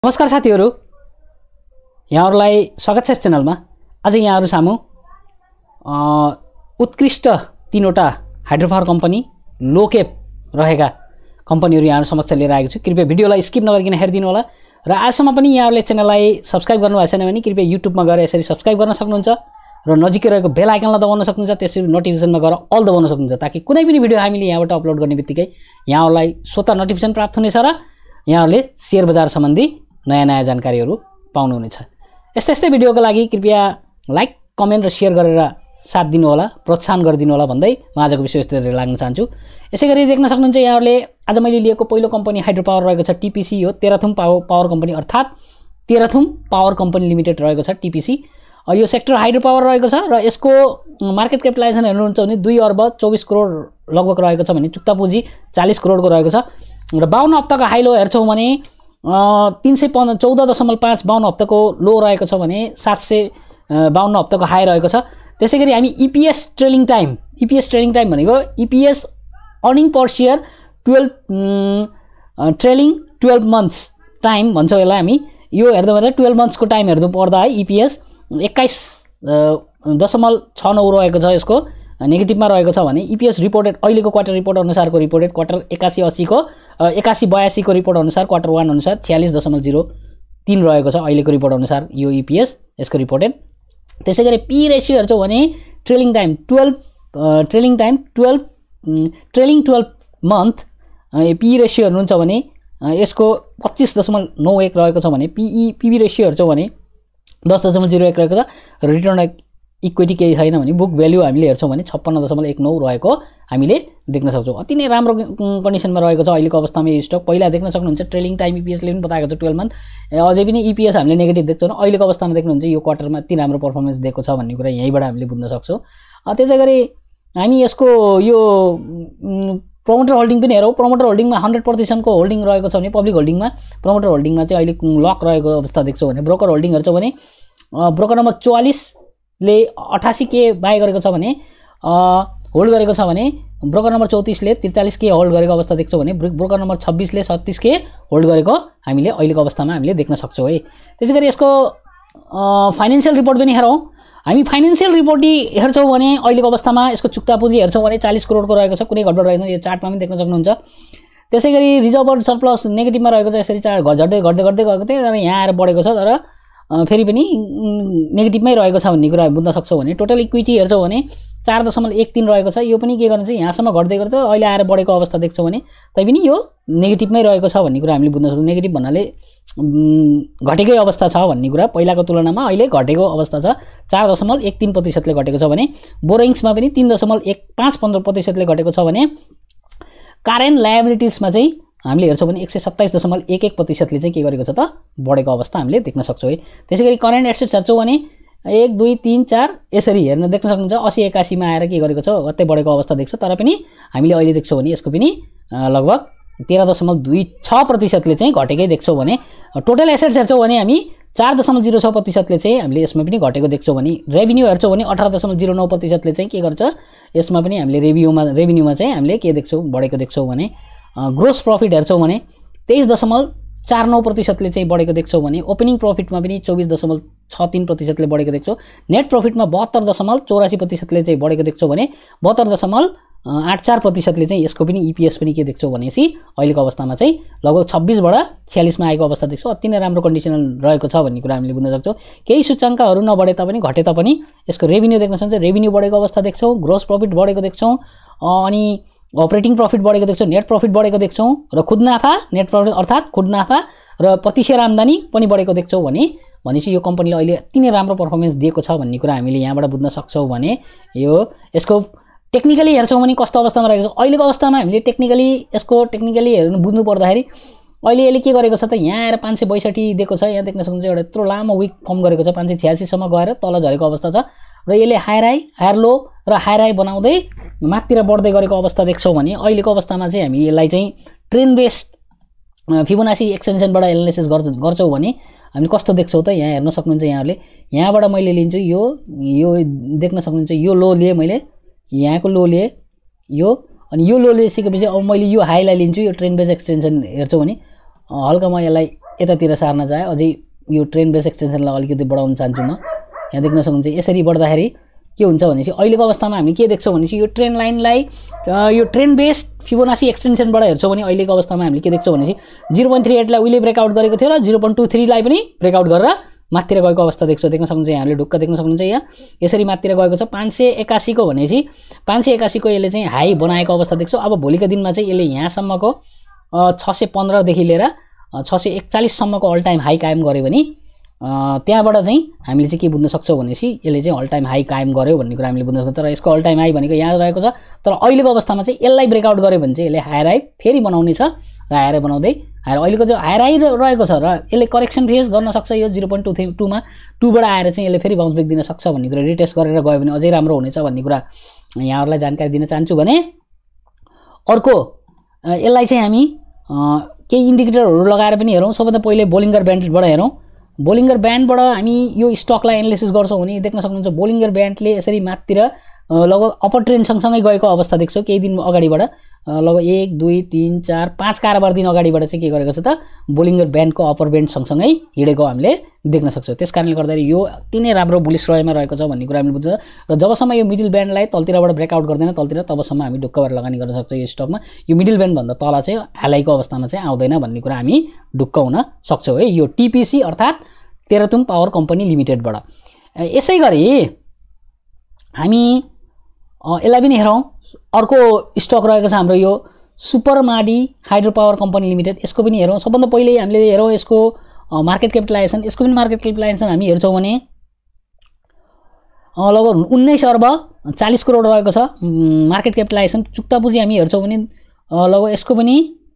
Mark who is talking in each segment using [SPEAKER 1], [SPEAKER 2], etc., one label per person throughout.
[SPEAKER 1] नमस्कार साथीहरु, यहाँहरुलाई स्वागत छ यस च्यानलमा। आज यहाँहरु सामु उत्कृष्ट तीनवटा हाइड्रोपावर कम्पनी लो केप रहेका कम्पनीहरु यहाँहरु समक्ष लिएर आएको छु। कृपया भिडियोलाई स्किप नगरिकन हेरिदिनु होला र आजसम्म पनि यहाँहरुले च्यानललाई सब्स्क्राइब गर्नु भएको छैन भने कृपया युट्युबमा गएर यसरी सब्स्क्राइब गर्न सक्नुहुन्छ र नजिकै रहेको बेल आइकनलाई दबाउन सक्नुहुन्छ। त्यसरी नोटिफिकेसनमा गएर अल दबाउन सक्नुहुन्छ ताकि कुनै पनि भिडियो हामीले यहाँबाट अपलोड गर्ने बित्तिकै यहाँहरुलाई स्वतः नोटिफिकेसन प्राप्त हुनेछ र यहाँहरुले शेयर बजार सम्बन्धी नयाँ जानकारीहरु पाउनुहुनेछ। यस्तै भिडियोको लागि कृपया लाइक, कमेन्ट र शेयर गरेर साथ दिनु होला, प्रोत्साहन गरिदिनु होला भन्दै म आजको विषयवस्तुतिर लाग्न चाहन्छु। यसैगरी देख्न सक्नुहुन्छ यहाँहरुले आज मैले लिएको पहिलो कम्पनी हाइड्रो पावर रहेको छ टीपीसी हो। तेह्रथुम पावर कम्पनी अर्थात तेह्रथुम पावर कम्पनी लिमिटेड रहेको छ टीपीसी। यो सेक्टर हाइड्रो पावर रहेको छ र यसको मार्केट क्यापिटलाइजेसन हेर्नुहुन्छ भने 2 अर्ब 24 करोड लगभग रहेको छ भने चुक्ता पुँजी 40 करोडको रहेको छ र 52 हप्ताको हाई लो हेर्छौं भने 314.5 52 हप्ताको लो रहेको छ भने 752 हप्ताको हाई रहेको छ। त्यसैगरी हामी ईपीएस ट्रेलिङ टाइम भनेको EPS earning per share 12 trailing 12 months time भन्छौं यसलाई हामी। यो हेर्दा भने 12 मन्थ्सको टाइम हेर्नु पर्दा है ईपीएस 21.69 रहेको छ। यसको नेगेटिभमा रहेको छ भने ईपीएस रिपोर्टेड अहिलेको क्वार्टर रिपोर्ट अनुसारको रिपोर्टेड क्वार्टर 81 को 82 को रिपोर्ट अनुसार क्वार्टर 1 अनुसार 46.03 रहेको छ अहिलेको रिपोर्ट अनुसार यो ईपीएस यसको रिपोर्टेड। त्यसैगरी पी रेशियो हेर्छौं भने trailing time 12 month P ratio हेर्नुहुन्छ भने यसको 25.91 रहेको छ भने पीबी रेशियो हेर्छौं भने 10.01 रहेको छ। रिटर्न इक्विटी केही छैन भने बुक भ्यालु हामीले हेर्छौं भने 56.19 रहेको हामीले देख्न सक्छौं। अति नै राम्रो कन्डिसनमा रहेको छ अहिलेको अवस्थामा यो स्टक। पहिला देख्न सक्नुहुन्छ ट्रेलिङ टाइम ईपीएस ले पनि बताएको छ 12 मन्थ, अझै पनि ईपीएस हामीले नेगेटिभ देख्छौं। अहिलेको अवस्थामा देख्नुहुन्छ यो क्वार्टरमा अति राम्रो परफर्मेन्स दिएको छ भन्ने कुरा यहीबाट हामीले बुझ्न सक्छौं। त्यसैगरी हामी यसको यो प्रमोटर होल्डिङ पनि हेरौं। प्रमोटर होल्डिङमा 100% को होल्डिङ रहेको छ भने पब्लिक होल्डिङमा प्रमोटर होल्डिङमा चाहिँ अहिले लक रहेको अवस्था देख्छौं भने ब्रोकर होल्डिङ हेर्छौं भने ब्रोकर नम्बर 44 ले 88 के बाइ गरेको छ भने होल्ड गरेको छ भने ब्रोकर नम्बर 34 ले 43 के होल्ड गरेको अवस्था देख्छौं भने ब्रोकर नम्बर 26 ले 36 के होल्ड गरेको हामीले अहिलेको अवस्थामा हामीले देख्न सक्छौं है। त्यसैगरी यसको फाइनान्शियल रिपोर्ट पनि हेरौं। हामी फाइनान्शियल रिपोर्ट हेर्छौं भने अहिलेको अवस्थामा यसको चुक्ता पुँजी हेर्छौं भने 40 करोडको रहेको छ, कुनै गडबड रहेन। यो चार्टमा पनि देख्न सक्नुहुन्छ। त्यसैगरी रिजर्भ और सरप्लस नेगेटिभमा रहेको छ। यसरी चार्ट घट्दै गएको थियो र यहाँ आएर बढेको छ तर फेरि पनि नेगेटिभमै रहेको छ भन्ने कुरा बुझ्न सक्छौं भने टोटल इक्विटी हेर्छौं भने 4.13 रहेको छ। यो पनि के गर्नु चाहिँ यहाँसम्म घट्दै गर्छ, अहिले आएर बढेको अवस्था देख्छौं भने तैपनि यो नेगेटिभमै रहेको छ भन्ने कुरा हामीले बुझ्न सक्छौं। नेगेटिभ भन्नाले घटेकै अवस्था छ भन्ने कुरा, पहिलाको तुलनामा अहिले घटेको अवस्था छ। 4.13% ले घटेको छ भने बोरोइङ्समा पनि 3.15% ले घटेको छ भने करेन्ट लायबिलिटिजमा चाहिँ हामीले हेर्छौं भने 127.11% ले चाहिँ के गरेको छ त बढेको अवस्था हामीले देख्न सक्छौं है। त्यसैगरी करेन्ट एसेट्स हेर्छौं भने 1 2 3 4 यसरी हेर्न देख्न सक्नुहुन्छ। 80 81 मा आएर के गरेको छ अत्तै बढेको अवस्था देख्छौं तर पनि हामीले अहिले देख्छौं भने यसको पनि लगभग 13.26% ले चाहिँ घटेकै देख्छौं भने टोटल एसेट्स हेर्छौं भने हामी 4.06% ले चाहिँ हामीले यसमा पनि घटेको देख्छौं भने रेभिन्यू हेर्छौं भने 18.09% ले चाहिँ के गर्छ यसमा पनि हामीले रेभिन्यूमा चाहिँ हामीले के देख्छौं बढेको देख्छौं भने ग्रोस प्रॉफिट हेर्छौं भने 23.49% ले चाहिँ बढेको देख्छौं भने ओपनिङ प्रॉफिटमा पनि 24.63% ले बढेको देख्छौं। नेट प्रॉफिटमा 72.84% ले चाहिँ बढेको देख्छौं भने 72.84% ले चाहिँ यसको पनि ईपीएस पनि के देख्छौं भनेसी अहिलेको अवस्थामा चाहिँ लगभग 26 बाट 46 मा आएको अवस्था देख्छौं। अति नै राम्रो कन्डिसनल रहेको छ भन्ने कुरा हामीले बुझ्न सक्छौं। केही सूचकांकहरु नबढे तापनि घटे तापनि यसको रेभिन्यू देख्न सक्नुहुन्छ। रेभिन्यू बढेको अवस्था देख्छौं, ग्रोस प्रॉफिट बढेको देख्छौं अनि अपरेटिङ प्रॉफिट बढेको देख्छौं, नेट प्रॉफिट बढेको देख्छौं र खुद नाफा नेट प्रॉफिट अर्थात खुद नाफा र प्रति शेयर आम्दानी पनि बढेको देख्छौं भनेपछि यो कम्पनीले अहिले अति नै राम्रो परफर्मेन्स दिएको छ भन्ने कुरा हामीले यहाँबाट बुझ्न सक्छौं भने यसको टेक्निकली हेर्छौं भने कस्तो अवस्थामा रहेको छ अहिलेको अवस्थामा हामीले टेक्निकली हेर्नु बुझ्नु पर्दाखेरि अहिले यसले के गरेको छ त यहाँ आएर 562 दिएको छ। यहाँ देख्न सक्नुहुन्छ एउटा यत्रो लामो विक फर्म गरेको छ 586 सम्म गएर तल झरेको अवस्था छ र यसले हायर हाई हायर लो र हायर हाई बनाउँदै माथितिर बढ्दै गरेको अवस्था देख्छौं भने अहिलेको अवस्थामा चाहिँ हामी यसलाई चाहिँ ट्रेन्ड बेस्ड फिबोनाची एक्सटेन्सनबाट एनालिसिस गर्छौं भने हामी कस्तो देख्छौं त यहाँ हेर्न सक्नुहुन्छ। यहाँहरुले यहाँबाट मैले लिन्छु यो देख्न सक्नुहुन्छ यो लो लिए मैले यहाँको लो लिए यो अनि यो लो लिएपछि अब मैले यो हाईलाई लिन्छु। यो ट्रेन्ड बेस्ड एक्सटेन्सन हेर्छौं भने हल्का म यसलाई यतातिर सार्न चाहे अझै यो ट्रेन बेस एक्सटेन्सनलाई अलिकति बढाउन चाहन्छु म। यहाँ देख्न सक्नुहुन्छ यसरी बढ्दाखेरि के हुन्छ भनेपछि अहिलेको अवस्थामा हामी के देख्छौँ भनेपछि यो ट्रेन लाइनलाई यो ट्रेन बेस्ड फिबोनाची एक्सटेन्सनबाट हेर्छौँ भने अहिलेको अवस्थामा हामीले के देख्छौँ भनेपछि 0.38 लाई उहिले ब्रेकआउट गरेको थियो र 0.23 लाई पनि ब्रेकआउट गरेर माथितिर गएको अवस्था देख्छौँ। देख्न सक्नुहुन्छ यहाँले ढुक्क देख्न सक्नुहुन्छ यहाँ यसरी माथितिर गएको छ 581 को भनेपछि 581 को यसले चाहिँ हाई बनाएको अवस्था देख्छौँ। अब भोलिको दिनमा चाहिँ यसले यहाँसम्मको 615 देखि लिएर 641 सम्मको अल टाइम हाई कायम गर्यो भने त्यहाँबाट चाहिँ हामीले चाहिँ के बुझ्न सक्छौँ भनेपछि यसले चाहिँ अल टाइम हाई कायम गर्यो भन्ने कुरा हामीले बुझ्न सक्छौँ। तर यसको अल टाइम हाई भनेको यहाँ रहेको छ, तर अहिलेको अवस्थामा चाहिँ यसलाई ब्रेकआउट गर्यो भने चाहिँ यसले हायर हाई फेरि बनाउने छ र हायर हाई बनाउँदै हायर अहिलेको जो हायर हाई रहेको छ र यसले करेक्सन फेस गर्न सक्छ यो 0.22 मा 2 बाट आएर चाहिँ यसले फेरि बाउन्स ब्याक दिन सक्छ भन्ने कुरा रिटेस्ट गरेर गयो भने अझै राम्रो हुनेछ भन्ने कुरा यहाँहरूलाई जानकारी दिन चाहन्छु। भने अर्को यसलाई चाहिँ हामी केही इन्डिकेटरहरू लगाएर पनि हेरौँ। सबभन्दा पहिले बोलिङ्गर ब्यान्डबाट हेरौँ। बोलिङ्गर ब्यान्डबाट हामी यो स्टकलाई एनालिसिस गर्छौँ भने देख्न सक्नुहुन्छ बोलिङ्गर ब्यान्डले यसरी माथितिर लगभग अपर ट्रेन्ड सँगसँगै गएको अवस्था देख्छौँ। केही दिन अगाडिबाट लगभग 1 2 3 4 5 कारोबार दिन अगाडिबाट चाहिँ के गरेको छ त बोलिङ्गर ब्यान्डको अपर ब्यान्ड सँगसँगै हिँडेको हामीले देख्न सक्छौँ। त्यस कारणले गर्दाखेरि यो अति नै राम्रो बुलिस रहेमा रहेको छ भन्ने कुरा हामीले बुझ्छ र जबसम्म यो मिडल ब्यान्डलाई तलतिरबाट ब्रेकआउट गर्दैन तलतिर तबसम्म हामी ढुक्क भएर लगानी गर्न सक्छौँ। यो स्टकमा यो मिडल ब्यान्ड भन्दा तल चाहिँ हालैको अवस्थामा चाहिँ आउँदैन भन्ने कुरा हामी ढुक्क हुन सक्छौँ है। यो टिपिसी अर्थात् तेह्रथुम पावर कम्पनी लिमिटेडबाट। यसै गरी हामी यसलाई पनि हेरौँ। अर्को स्टक रहेको छ हाम्रो यो super Madi hydro power company limited. यसको पनि हेरौँ। सबभन्दा पहिले हामीले हेरौँ यसको मार्केट क्यापिटलाइजेसन। यसको पनि मार्केट क्यापिटलाइजेसन हामी हेर्छौँ भने लगभग 19 अर्ब 40 करोड रहेको छ मार्केट क्यापिटलाइजेसन। चुक्ता पुँजी हामी हेर्छौँ भने लगभग यसको पनि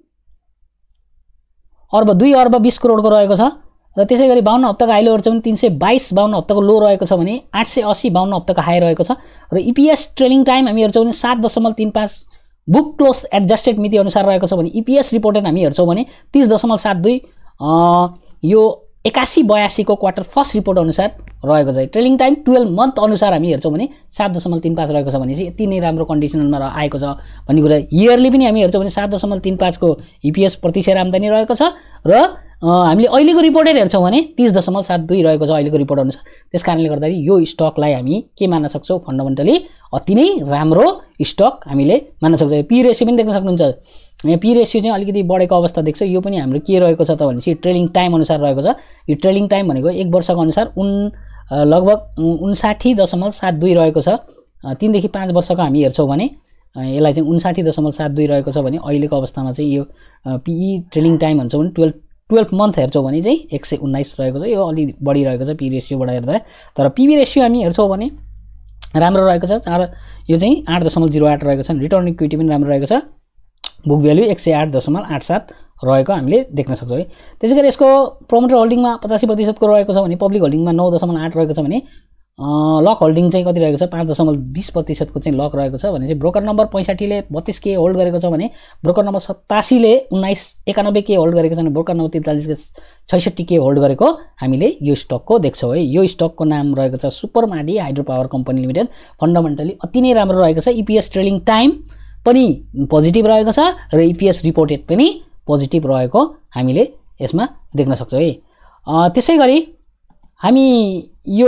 [SPEAKER 1] 2 अर्ब 20 करोडको रहेको छ र त्यसै गरी 52 हप्ताको हाई लो हेर्छौँ भने 322 52 हप्ताको लो रहेको छ भने 880 52 हप्ताको हाई रहेको छ र इपीएस ट्रेलिङ टाइम हामी हेर्छौँ भने 7.35 बुक क्लोज एडजस्टेड मिति अनुसार रहेको छ भने इपीएस रिपोर्टेड हामी हेर्छौँ भने 30.72 यो 81-82 को क्वार्टर फर्स्ट रिपोर्ट अनुसार रहेको छ। ट्रेलिङ टाइम 12 मन्थ अनुसार हामी हेर्छौँ भने 7.35 रहेको छ भने चाहिँ यति नै राम्रो कन्डिसनमा आएको छ भन्ने कुरा। इयरली पनि हामी हेर्छौँ भने 7.35 को इपीएस प्रति शेयर आम्दानी रहेको छ र हामीले अहिलेको रिपोर्टेड हेर्छौँ भने 30.72 रहेको छ अहिलेको रिपोर्ट अनुसार। त्यस कारणले गर्दाखेरि यो स्टकलाई हामी के मान्न सक्छौँ फन्डामेन्टली अति नै राम्रो स्टक हामीले मान्न सक्छौँ। पी रेसियो पनि देख्न सक्नुहुन्छ। यहाँ पी रेसियो चाहिँ अलिकति बढेको अवस्था देख्छ। यो पनि हाम्रो के रहेको छ त भनेपछि ट्रेलिङ टाइम अनुसार रहेको छ। यो ट्रेलिङ टाइम भनेको 1 वर्षको अनुसार लगभग 59.72 रहेको छ। 3 देखि 5 वर्षको हामी हेर्छौँ भने यसलाई चाहिँ 59.72 रहेको छ भने अहिलेको अवस्थामा चाहिँ यो पीई ट्रेलिङ टाइम भन्छौँ भने 12 मन्थ हेर्छौँ भने चाहिँ 119 रहेको छ। यो अलि बढी रहेको छ पी रेसियोबाट हेर्दा। तर पीबी रेसियो हामी हेर्छौँ भने राम्रो रहेको छ। यो चाहिँ 8.08 रहेको छ। रिटर्न इक्विटी पनि राम्रो रहेको छ। बुक भ्याल्यु 108.87 रहेको हामीले देख्न सक्छौँ है। त्यसै गरी यसको प्रोमोटर होल्डिङमा 85% को रहेको छ भने पब्लिक होल्डिङमा 9.8 रहेको छ भने लक होल्डिङ चाहिँ कति रहेको छ 5.20% को चाहिँ लक रहेको छ भने चाहिँ ब्रोकर नम्बर 65 ले 32 के होल्ड गरेको छ भने ब्रोकर नम्बर 87 ले 1991 के होल्ड गरेको छ भने ब्रोकर नम्बर 43 के 66 के होल्ड गरेको हामीले यो स्टकको देख्छौँ है। यो स्टकको नाम रहेको छ super Madi hydro power company limited. Fundamentally अति नै राम्रो रहेको छ। इपीएस ट्रेलिङ टाइम पनि पोजिटिभ रहेको छ र इपीएस रिपोर्टेड पनि पोजिटिभ रहेको हामीले यसमा देख्न सक्छौँ है। त्यसै गरी हामी यो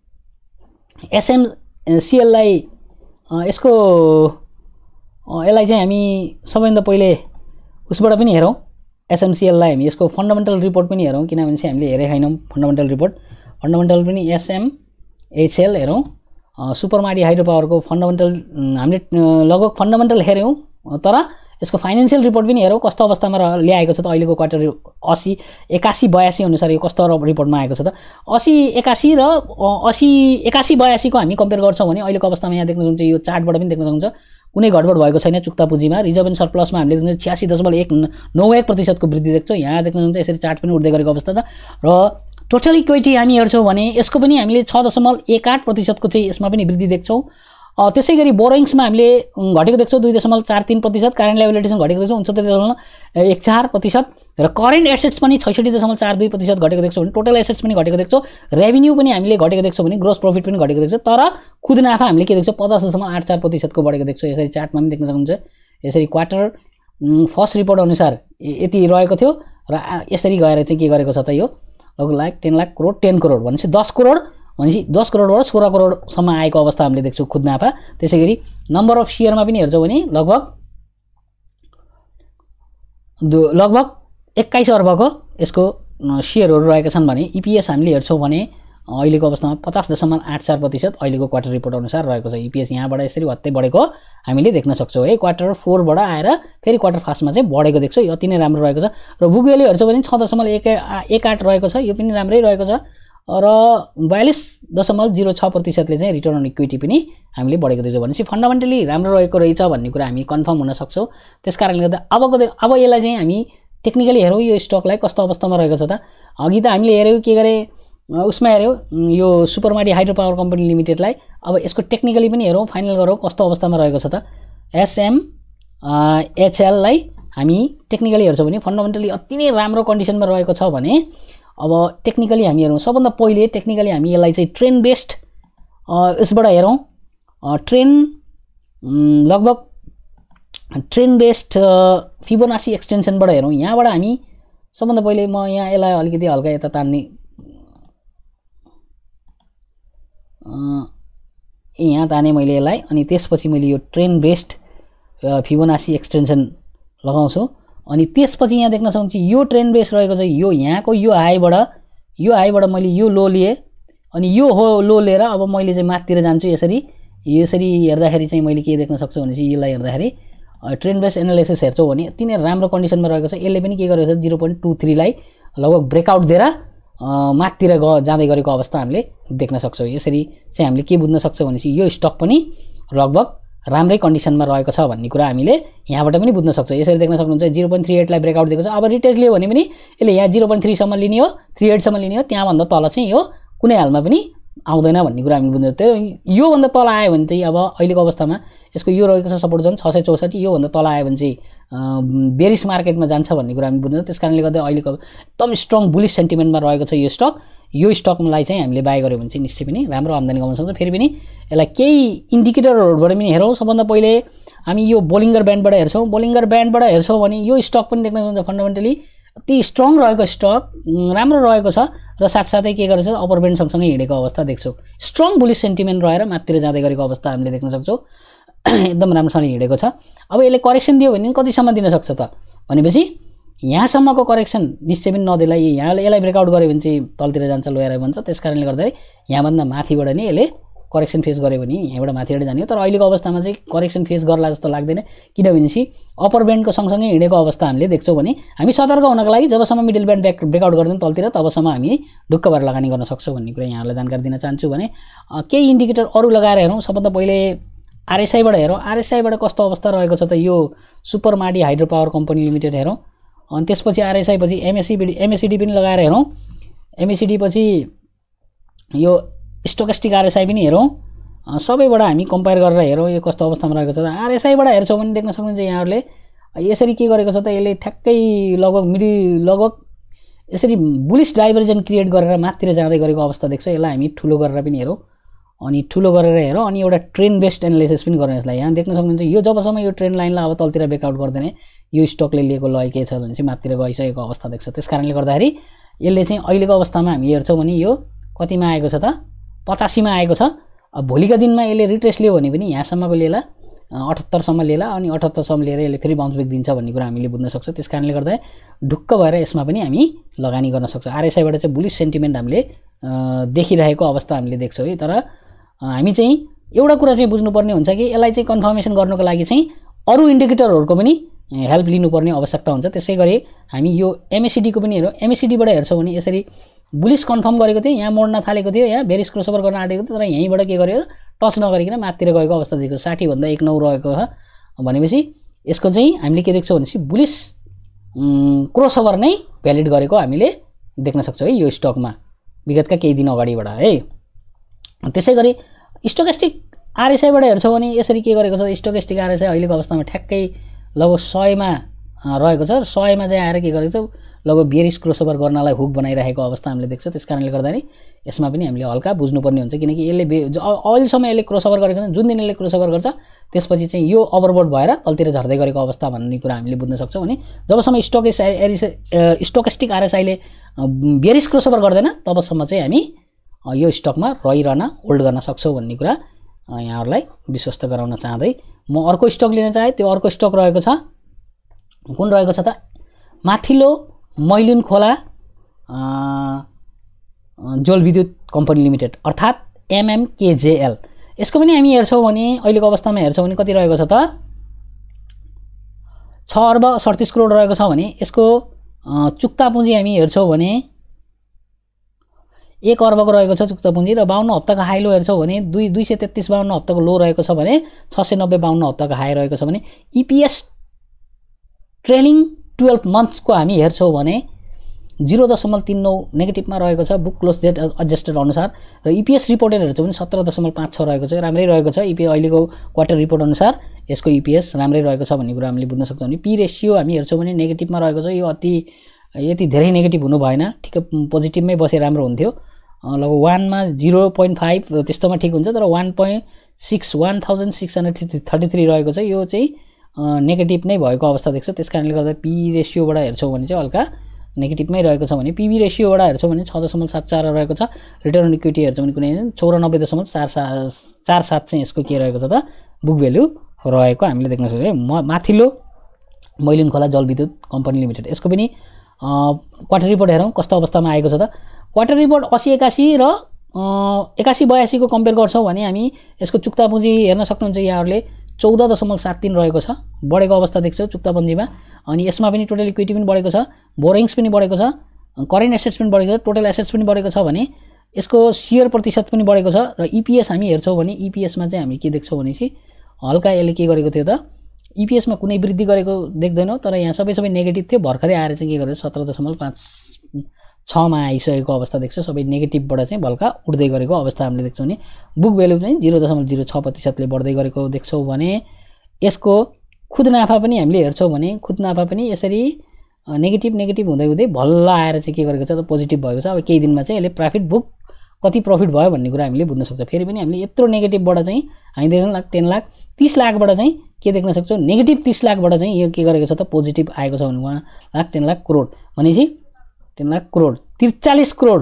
[SPEAKER 1] एसएमसीएललाई यसलाई चाहिँ हामी सबैभन्दा पहिले उसबाट पनि हेरौँ। एसएमसीएललाई हामी यसको फन्डामेन्टल रिपोर्ट पनि हेरौँ किनभने चाहिँ हामीले हेरेको छैनौँ फन्डामेन्टल रिपोर्ट। फन्डामेन्टल पनि एसएमएचएल हेरौँ। सुपर माडी हाइड्रो पावरको फन्डामेन्टल हामीले लगभग फन्डामेन्टल हेऱ्यौँ तर यसको फाइनेन्शियल रिपोर्ट पनि हेरौँ कस्तो अवस्थामा ल्याएको छ त। अहिलेको क्वार्टर 80 81 82 अनुसार यो कस्तो रिपोर्टमा आएको छ त। 80 81 र 80 81 82 को हामी कम्पेयर गर्छौँ भने अहिलेको अवस्थामा यहाँ देख्न सक्नुहुन्छ यो चार्टबाट पनि देख्न सक्नुहुन्छ कुनै घटबड भएको छैन। चुक्ता पुँजीमा रिजर्भ एन्ड सरप्लसमा हामीले देख्न 86.191% को वृद्धि देख्छौँ। यहाँ देख्न सक्नुहुन्छ यसरी चार्ट पनि उठ्दै गरेको अवस्था छ र टोटल इक्विटी हामी हेर्छौँ भने यसको पनि हामीले 6.18% को चाहिँ यसमा पनि वृद्धि देख्छौँ। त्यसै गरी बोरोइङ्समा हामीले घटेको देख्छौँ 2.43%। करेन्ट लायबिलिटिजमा घटेको देख्छौँ 69.14% र करेन्ट एसेट्स पनि 66.42% घटेको देख्छौँ भने टोटल एसेट्स पनि घटेको देख्छौँ। रेभिन्यू पनि हामीले घटेको देख्छौँ भने ग्रोस प्रफिट पनि घटेको देख्छौँ। तर खुद नाफा हामीले के देख्छौँ 50.84% को बढेको देख्छौँ। यसरी चार्टमा पनि देख्न सक्नुहुन्छ। यसरी क्वार्टर फर्स्ट रिपोर्ट अनुसार यति रहेको थियो र यसरी गएर चाहिँ के गरेको छ त यो लगभग लाख 10 लाख करोड 10 करोड भनेपछि 10 करोड भनेपछि 10 करोडबाट 16 करोडसम्म आएको अवस्था हामीले देख्छौँ खुद नाफा। त्यसैगरी नम्बर अफ सेयरमा पनि हेर्छौँ भने लगभग 21 अर्बको यसको सेयरहरू रहेका छन् भने इपिएस हामीले हेर्छौँ भने अहिलेको अवस्थामा 50.84% अहिलेको क्वार्टर रिपोर्ट अनुसार रहेको छ। इपिएस यहाँबाट यसरी हत्तै बढेको हामीले देख्न सक्छौँ है। क्वार्टर 4 बाट आएर फेरि क्वार्टर 5 मा चाहिँ बढेको देख्छौँ, यो अति नै राम्रो रहेको छ। र बुक भ्यालु हेर्छौँ भने 6.18 रहेको छ, यो पनि राम्रै रहेको छ। र 42.06% ले चाहिँ रिटर्न अन इक्विटी पनि हामीले बढेको देख्छौँ। भनेपछि फन्डामेन्टली राम्रो रहेको रहेछ भन्ने कुरा हामी कन्फर्म हुन सक्छौँ। त्यसकारणले गर्दा अब यसलाई चाहिँ हामी टेक्निकली हेरौँ यो स्टकलाई कस्तो अवस्थामा रहेको छ त। अघि त हामीले हेऱ्यौँ के गरे उसमा हेऱ्यौँ यो सुपरमाडी हाइड्रो पावर कम्पनी लिमिटेडलाई। अब यसको टेक्निकली पनि हेरौँ, फाइनल गरौँ कस्तो अवस्थामा रहेको छ त। एसएमएचएललाई हामी टेक्निकली हेर्छौँ भने फन्डामेन्टली अति नै राम्रो कन्डिसनमा रहेको छ भने अब टेक्निकली हामी हेरौँ। सबभन्दा पहिले टेक्निकली हामी यसलाई चाहिँ ट्रेन्ड बेस्ड यसबाट हेरौँ। लगभग ट्रेन्ड बेस्ड फिबोनाची एक्सटेन्सनबाट हेरौँ। यहाँबाट हामी सबभन्दा पहिले म यहाँ यसलाई अलिकति हल्का यता तान्ने यहाँ ताने मैले यसलाई, अनि त्यसपछि मैले यो ट्रेन्ड बेस्ड फिबोनाची एक्सटेन्सन लगाउँछु। अनि त्यसपछि यहाँ देख्न सक्नुहुन्छ यो ट्रेन्ड बेस्ड रहेको छ। यो यहाँको यो हाईबाट मैले यो लो लिएँ, अनि यो लो लिएर अब मैले चाहिँ माथितिर जान्छु। यसरी हेर्दाखेरि चाहिँ मैले के देख्न सक्छु भने चाहिँ यसलाई हेर्दाखेरि ट्रेन्ड बेस्ड एनालाइसिस हेर्छौँ भने अति नै राम्रो कन्डिसनमा रहेको छ। यसले पनि के गरेको छ 0.23 लाई लगभग ब्रेकआउट दिएर माथितिर जाँदै गरेको अवस्था हामीले देख्न सक्छौँ। यसरी चाहिँ हामीले के बुझ्न सक्छौँ भने चाहिँ यो स्टक पनि लगभग राम्रै कन्डिसनमा रहेको छ भन्ने कुरा हामीले यहाँबाट पनि बुझ्न सक्छौँ। यसरी देख्न सक्नुहुन्छ 0.38 लाई ब्रेकआउट दिएको छ। अब रिटेज लियो भने पनि यसले यहाँ 0.3 सम्म लिने हो, 38 सम्म लिने हो, त्यहाँभन्दा तल चाहिँ यो कुनै हालमा पनि आउँदैन भन्ने कुरा हामी बुझ्न सक्छौँ। योभन्दा तल आयो भने चाहिँ अब अहिलेको अवस्थामा यसको यो रहेको छ सपोर्ट जोन 664, योभन्दा तल आयो भने चाहिँ बेरिस मार्केटमा जान्छ भन्ने कुरा हामी बुझ्छौँ। त्यस कारणले गर्दा अहिलेको एकदम स्ट्रङ बुलिस सेन्टिमेन्टमा रहेको छ यो स्टक। यो स्टकलाई चाहिँ हामीले बाई गर्यो भने चाहिँ निश्चय पनि राम्रो आम्दानी कमाउन सक्छ। फेरि पनि यसलाई केही इन्डिकेटरहरूबाट पनि हेरौँ। सबभन्दा पहिले हामी यो बोलिङ्गर ब्यान्डबाट हेर्छौँ। बोलिङ्गर ब्यान्डबाट हेर्छौँ भने यो स्टक पनि देख्न सक्नुहुन्छ फन्डामेन्टली अति स्ट्रङ रहेको स्टक राम्रो रहेको छ र साथसाथै के गरेछ अप्पर ब्यान्ड सँगसँगै हिँडेको अवस्था देख्छौँ। स्ट्रङ बुलिस सेन्टिमेन्ट रहेर माथितिर जाँदै गरेको अवस्था हामीले देख्न सक्छौँ। एकदम राम्रोसँग हिँडेको छ। अब यसले करेक्सन दियो भने कतिसम्म दिन सक्छ त भनेपछि यहाँसम्मको करेक्सन निश्चय पनि नदेला। यसलाई ब्रेकआउट गर्यो भने चाहिँ तलतिर जान्छ, लोयर भन्छ। त्यस कारणले गर्दाखेरि यहाँभन्दा माथिबाट नै यसले करेक्सन फेस गर्यो भने यहाँबाट माथिबाट जाने हो। तर अहिलेको अवस्थामा चाहिँ करेक्सन फेस गर्ला जस्तो लाग्दैन, किनभने चाहिँ अप्पर ब्यान्डको सँगसँगै हिँडेको अवस्था हामीले देख्छौँ भने हामी सतर्क हुनको लागि जबसम्म मिडल ब्यान्ड ब्रेकआउट गर्दैन तलतिर तबसम्म हामी ढुक्क भएर लगानी गर्न सक्छौँ भन्ने कुरा यहाँहरूलाई जानकारी दिन चाहन्छु। भने केही इन्डिकेटर अरू लगाएर हेरौँ। सबभन्दा पहिले आरएसआईबाट हेरौँ। आरएसआईबाट कस्तो अवस्था रहेको छ त यो Super Madi hydro power company limited हेरौँ। अनि त्यसपछि आरएसआई पछि एमएससिडी पनि लगाएर हेरौँ। एमएससिडी पछि यो स्टोकेस्टिक आरएसआई पनि हेरौँ। सबैबाट हामी कम्पेयर गरेर हेरौँ यो कस्तो अवस्थामा रहेको छ। आरएसआईबाट हेर्छौँ भने देख्न सक्नुहुन्छ यहाँहरूले यसरी के गरेको छ त यसले ठ्याक्कै लगभग यसरी बुलिस डाइभर्जन क्रिएट गरेर माथितिर जाँदै गरेको अवस्था देख्छौँ। यसलाई हामी ठुलो गरेर पनि हेरौँ, अनि ठुलो गरेर हेरौँ, अनि एउटा ट्रेन्ड बेस्ड एनालाइसिस पनि गरौँ यसलाई। यहाँ देख्न सक्नुहुन्छ यो जबसम्म यो ट्रेन्ड लाइनलाई अब तलतिर ब्रेकआउट गर्दैन यो स्टकले लिएको लय के छ भने चाहिँ माथितिर गइसकेको अवस्था देख्छ। त्यस कारणले गर्दाखेरि यसले चाहिँ अहिलेको अवस्थामा हामी हेर्छौँ भने यो कतिमा आएको छ त 85 मा आएको छ। अब भोलिका दिनमा यसले रिट्रेस लियो भने पनि यहाँसम्मको लिएला 78 सम्म लिएला, अनि 78 सम्म लिएर यसले फेरि बाउन्स ब्याक दिन्छ भन्ने कुरा हामीले बुझ्न सक्छौँ। त्यस कारणले गर्दा ढुक्क भएर यसमा पनि हामी लगानी गर्न सक्छौँ। आरएसआईबाट चाहिँ बुलिस सेन्टिमेन्ट हामीले देखिरहेको अवस्था हामीले देख्छौँ है। तर हामी चाहिँ एउटा कुरा चाहिँ बुझ्नुपर्ने हुन्छ कि यसलाई चाहिँ कन्फर्मेसन गर्नको लागि चाहिँ अरू इन्डिकेटरहरूको पनि हेल्प लिनुपर्ने आवश्यकता हुन्छ। त्यसै गरी हामी यो एमएससिडीको पनि हेरौँ। एमएससिडीबाट हेर्छौँ भने यसरी बुलिस कन्फर्म गरेको थियो, यहाँ मोड्न थालेको थियो, यहाँ बेरिस क्रसओभर गर्न आँटेको थियो, तर यहीँबाट के गर्यो टच नगरिकन माथितिर गएको अवस्था देख्छौँ। 60 भन्दा 1.9 रहेको छ भनेपछि यसको चाहिँ हामीले के देख्छौँ भनेपछि बुलिस क्रसओभर नै भ्यालिड गरेको हामीले देख्न सक्छौँ है यो स्टकमा विगतका केही दिन अगाडिबाट है। त्यसै गरी स्टोकेस्टिक आरएसआईबाट हेर्छौँ भने यसरी के गरेको छ स्टोकेस्टिक आरएसआई अहिलेको अवस्थामा ठ्याक्कै लगभग 100 मा रहेको छ। 100 मा चाहिँ आएर के गरेको छ लगभग बियरिश क्रसओभर गर्नलाई हुक बनाइरहेको अवस्था हामीले देख्छौँ। त्यसकारणले गर्दाखेरि यसमा पनि हामीले हल्का बुझ्नुपर्ने हुन्छ, किनकि यसले अहिलेसम्म यसले क्रसओभर गरेको छ। जुन दिन यसले क्रसओभर गर्छ त्यसपछि चाहिँ यो ओभरबोट भएर तलतिर झर्दै गरेको अवस्था भन्ने कुरा हामीले बुझ्न सक्छौँ। भने जबसम्म स्टोकेस्टिक आरएसआईले बियरिश क्रसओभर गर्दैन तबसम्म चाहिँ हामी यो स्टकमा रहिरहन होल्ड गर्न सक्छौँ भन्ने कुरा यहाँहरूलाई विश्वस्त गराउन चाहँदै म अर्को स्टक लिन चाहे। त्यो अर्को स्टक रहेको छ, कुन रहेको छ त माथिल्लो मैलुन खोला जलविद्युत कम्पनी लिमिटेड अर्थात् MMKJL। यसको पनि हामी हेर्छौँ भने अहिलेको अवस्थामा हेर्छौँ भने कति रहेको छ त 6 अर्ब 37 करोड रहेको छ भने यसको चुक्ता पुँजी हामी हेर्छौँ भने 1 अर्बको रहेको छ चुक्ता पुँजी र 52 हप्ताको हाई लो हेर्छौँ भने 233 52 हप्ताको लो रहेको छ भने 690 52 हप्ताको हाई रहेको छ भने EPS ट्रेलिङ 12 मन्थ्सको हामी हेर्छौँ भने 0.39 नेगेटिभमा रहेको छ बुक क्लोज डेट एडजस्टेड अनुसार र EPS रिपोर्टेड हेर्छौँ भने 17.56 रहेको छ, राम्रै रहेको छ। अहिलेको क्वार्टर रिपोर्ट अनुसार यसको EPS राम्रै रहेको छ भन्ने कुरा हामीले बुझ्न सक्छौँ। भने पी रेसियो हामी हेर्छौँ भने नेगेटिभमा रहेको छ। यो यति धेरै नेगेटिभ हुनु भएन, ठिकै पोजिटिभमै बसे राम्रो हुन्थ्यो। लगभग 1 मा 0.5 त्यस्तोमा ठिक हुन्छ, तर 1633 रहेको छ। यो चाहिँ नेगेटिभ नै भएको अवस्था देख्छ। त्यसकारणले गर्दा पी रेसियोबाट हेर्छौँ भने चाहिँ हल्का नेगेटिभमै रहेको छ। भने पीबी रेसियोबाट हेर्छौँ भने 6.74 रहेको छ। रिटर्न अन इक्विटी हेर्छौँ भने कुनै 94.47 चाहिँ यसको के रहेको छ त बुक भ्यालु रहेको हामीले देख्न सक्छौँ। माथिल्लो मैलुन खोला जलविद्युत कम्पनी लिमिटेड यसको पनि क्वार्टर रिपोर्ट हेरौँ कस्तो अवस्थामा आएको छ त। क्वार्टर रिपोर्ट 80 81 र 81 82 को कम्पेयर गर्छौँ भने हामी यसको चुक्ता पुँजी हेर्न सक्नुहुन्छ। यहाँहरूले 14.73 रहेको छ, बढेको अवस्था देख्छौँ चुक्ता पुँजीमा। अनि यसमा पनि टोटल इक्विटी पनि बढेको छ, बोरिङ्स पनि बढेको छ, करेन्ट एसेट्स पनि बढेको छ, टोटल एसेट्स पनि बढेको छ भने यसको शेयर प्रतिशत पनि बढेको छ। र EPS हामी हेर्छौँ भने EPS मा चाहिँ हामी के देख्छौँ भने चाहिँ हल्का यसले के गरेको थियो त EPS मा कुनै वृद्धि गरेको देख्दैनौँ, तर यहाँ सबै नेगेटिभ थियो। भर्खरै आएर चाहिँ के गरेको 17.56 मा आइसकेको अवस्था देख्छौँ। सबै नेगेटिभबाट चाहिँ बल्का उड्दै गरेको अवस्था हामीले देख्छौँ। भने बुक भ्यालु चाहिँ 0.06% ले बढ्दै गरेको देख्छौँ। भने यसको खुद नाफा पनि हामीले हेर्छौँ भने खुद नाफा पनि यसरी नेगेटिभ हुँदै हुँदै भल्ला आएर चाहिँ के गरेको छ त पोजिटिभ भएको छ। अब केही दिनमा चाहिँ यसले प्रॉफिट बुक कति प्रॉफिट भयो भन्ने कुरा हामीले बुझ्न सक्छौँ। फेरि पनि हामीले यत्रो नेगेटिभबाट चाहिँ हामी देख्न लाख 10 लाख 30 लाखबाट चाहिँ के देख्न सक्छौँ नेगेटिभ 30 लाखबाट चाहिँ यो के गरेको छ त पोजिटिभ आएको छ भने उहाँ लाख 10 लाख करोड भनेपछि 10 लाख करोड 43 करोड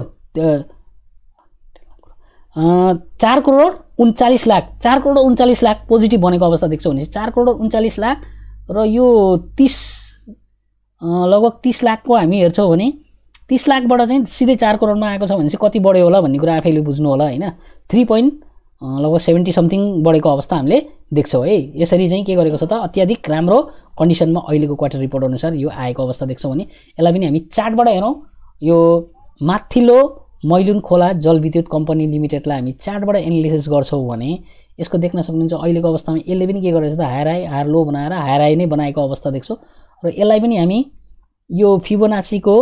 [SPEAKER 1] 4 करोड 39 लाख 4 करोड 39 लाख पोजिटिभ बनेको अवस्था देख्छौँ भने 4 करोड 39 लाख र यो 30 लगभग 30 लाखको हामी हेर्छौँ भने 30 लाखबाट चाहिँ सिधै 4 करोडमा आएको छ भने चाहिँ कति बढ्यो होला भन्ने कुरा आफैले बुझ्नु होला हैन। 3.70 समथिङ बढेको अवस्था हामीले देख्छौँ है। यसरी चाहिँ के गरेको छ त अत्याधिक राम्रो कन्डिसनमा अहिलेको क्वार्टर रिपोर्ट अनुसार यो आएको अवस्था देख्छौँ। भने यसलाई पनि हामी चार्टबाट हेरौँ। यो माथिल्लो मैलुन खोला जलविद्युत कम्पनी लिमिटेडलाई हामी चार्टबाट एनालिसिस गर्छौँ भने यसको देख्न सक्नुहुन्छ अहिलेको अवस्थामा यसले पनि के गरेको छ त हायर हाई हायर लो बनाएर हायर हाई नै बनाएको अवस्था देख्छौँ। र यसलाई पनि हामी यो फिबोनाचीको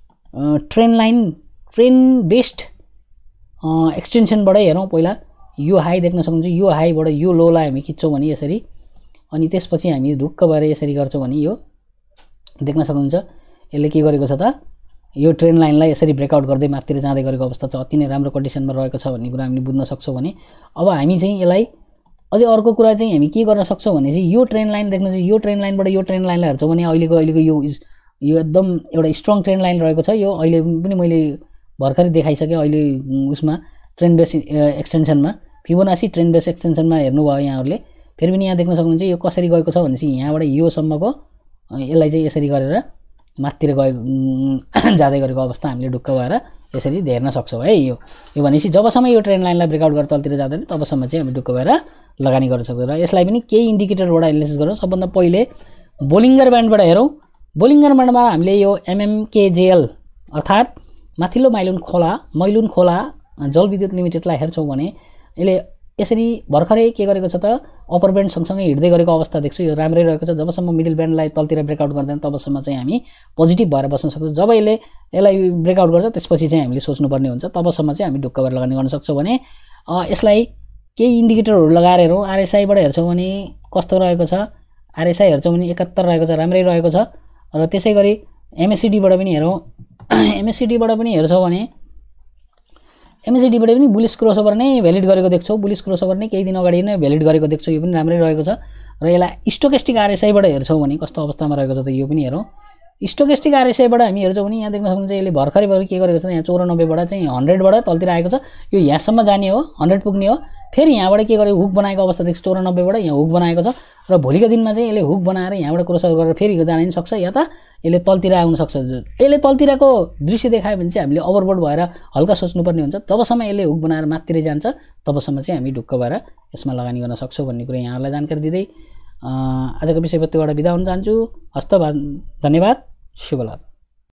[SPEAKER 1] ट्रेन बेस्ड एक्सटेन्सनबाटै हेरौँ। पहिला यो हाई देख्न सक्नुहुन्छ, यो हाईबाट यो लोलाई हामी खिच्छौँ भने यसरी, अनि त्यसपछि हामी ढुक्क भएर यसरी गर्छौँ भने यो देख्न सक्नुहुन्छ यसले के गरेको छ त यो ट्रेन लाइनलाई यसरी ब्रेकआउट गर्दै माथितिर जाँदै गरेको अवस्था छ। अति नै राम्रो कन्डिसनमा रहेको छ भन्ने कुरा हामीले बुझ्न सक्छौँ। भने अब हामी चाहिँ यसलाई अझै अर्को कुरा चाहिँ हामी के गर्न सक्छौँ भने चाहिँ यो ट्रेन लाइन देख्न चाहिँ यो ट्रेन लाइनबाट यो ट्रेन लाइनलाई हेर्छौँ भने अहिलेको यो एकदम एउटा स्ट्रङ ट्रेन लाइन रहेको छ। यो अहिले पनि मैले भर्खरै देखाइसकेँ। अहिले उसमा ट्रेन बेस एक्सटेन्सनमा फिबोनाची ट्रेन बेस एक्सटेन्सनमा हेर्नुभयो यहाँहरूले। फेरि पनि यहाँ देख्न सक्नुहुन्छ यो कसरी गएको छ भने चाहिँ यहाँबाट योसम्मको यसलाई चाहिँ यसरी गरेर माथितिर जाँदै गरेको अवस्था हामीले ढुक्क भएर यसरी हेर्न सक्छौँ है। यो भनेपछि जबसम्म यो ट्रेन लाइनलाई ब्रेकआउट गरेर तलतिर जाँदैन तबसम्म चाहिँ हामी ढुक्क भएर लगानी गर्न सक्छौँ। र यसलाई पनि केही इन्डिकेटरबाट एनालिसिस गरौँ। सबभन्दा पहिले बोलिङ्गर ब्यान्डबाट हेरौँ। बोलिङ्गर ब्यान्डमा हामीले यो MMKJL अर्थात् माथिल्लो मैलुन खोला जलविद्युत लिमिटेडलाई हेर्छौँ भने यसले यसरी भर्खरै के गरेको छ त अप्पर ब्यान्ड सँगसँगै हिँड्दै गरेको अवस्था देख्छु। यो राम्रै रहेको छ। जबसम्म मिडल ब्यान्डलाई तलतिर ब्रेकआउट गर्दैन तबसम्म चाहिँ हामी पोजिटिभ भएर बस्न सक्छौँ। जब यसलाई ब्रेकआउट गर्छ त्यसपछि चाहिँ हामीले सोच्नुपर्ने हुन्छ, तबसम्म चाहिँ हामी ढुक्क भएर लगानी गर्न सक्छौँ। भने यसलाई केही इन्डिकेटरहरू लगाएर हेरौँ। RSIबाट हेर्छौँ भने कस्तो रहेको छ, RSI हेर्छौँ भने 71 रहेको छ, राम्रै रहेको छ। र त्यसै गरी MACD-बाट पनि हेरौँ MACD-बाट पनि हेर्छौँ भने MACD-बाट पनि बुलिस क्रसओभर नै भ्यालिड गरेको देख्छौँ बुलिस क्रसओभर नै केही दिन अगाडि नै भ्यालिड गरेको देख्छौँ यो पनि राम्रै रहेको छ र यसलाई स्टोकेस्टिक RSI-बाट हेर्छौँ भने कस्तो अवस्थामा रहेको छ त यो पनि हेरौँ स्टोकेस्टिक RSI-बाट हामी हेर्छौँ भने यहाँ देख्न सक्नुहुन्छ यसले भर्खरै के गरेको छ यहाँ 94बाट चाहिँ 100बाट तलतिर आएको छ यो यहाँसम्म जाने हो 100 पुग्ने हो फेरि यहाँबाट के गर्यो हुक बनाएको अवस्था देख्छ 94बाट यहाँ हुक बनाएको छ र भोलिको दिनमा चाहिँ यसले हुक बनाएर यहाँबाट क्रसओभर गरेर फेरि जान पनि सक्छ या त यसले तलतिर आउन सक्छ यसले तलतिरको दृश्य देखायो भने चाहिँ हामीले ओभरबोर्ड भएर हल्का सोच्नुपर्ने हुन्छ जबसम्म यसले हुक बनाएर माथितिर जान्छ तबसम्म चाहिँ हामी ढुक्क भएर यसमा लगानी गर्न सक्छौँ भन्ने कुरा यहाँहरूलाई जानकारी दिँदै आजको विषयवस्तुबाट बिदा हुन चाहन्छु हस्त धन्यवाद शुभ लाभ